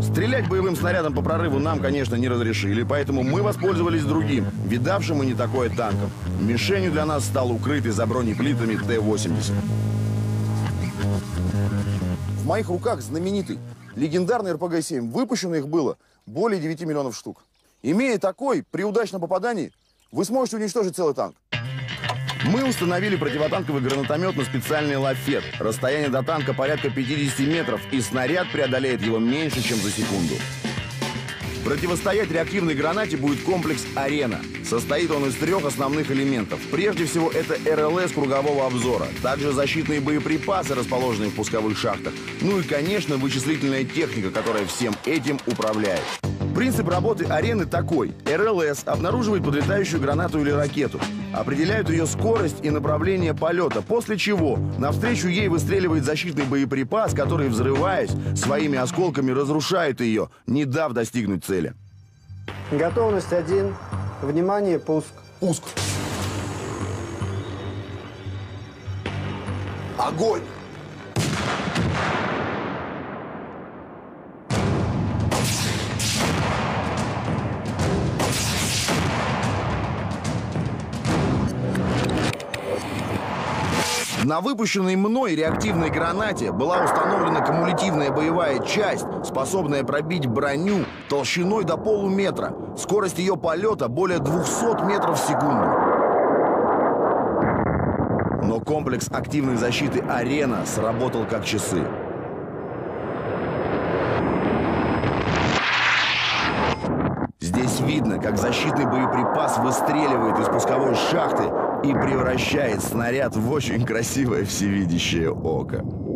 Стрелять боевым снарядом по прорыву нам, конечно, не разрешили, поэтому мы воспользовались другим, видавшим и не такое танком. Мишенью для нас стал укрытый за бронеплитами Т-80. В моих руках знаменитый, легендарный РПГ-7. Выпущено их было более 9 миллионов штук. Имея такой, при удачном попадании, вы сможете уничтожить целый танк. Мы установили противотанковый гранатомет на специальный лафет. Расстояние до танка порядка 50 метров, и снаряд преодолеет его меньше, чем за секунду. Противостоять реактивной гранате будет комплекс «Арена». Состоит он из 3 основных элементов. Прежде всего, это РЛС кругового обзора, также защитные боеприпасы, расположенные в пусковых шахтах, ну и, конечно, вычислительная техника, которая всем этим управляет. Принцип работы «Арены» такой. РЛС обнаруживает подлетающую гранату или ракету, определяет ее скорость и направление полета, после чего навстречу ей выстреливает защитный боеприпас, который, взрываясь, своими осколками разрушает ее, не дав достигнуть цели. Готовность 1. Внимание, пуск. Пуск. Огонь! На выпущенной мной реактивной гранате была установлена кумулятивная боевая часть, способная пробить броню толщиной до полуметра. Скорость ее полета более 200 метров в секунду. Но комплекс активной защиты «Арена» сработал как часы. Здесь видно, как защитный боеприпас выстреливает из пусковой шахты и превращает снаряд в очень красивое всевидящее око.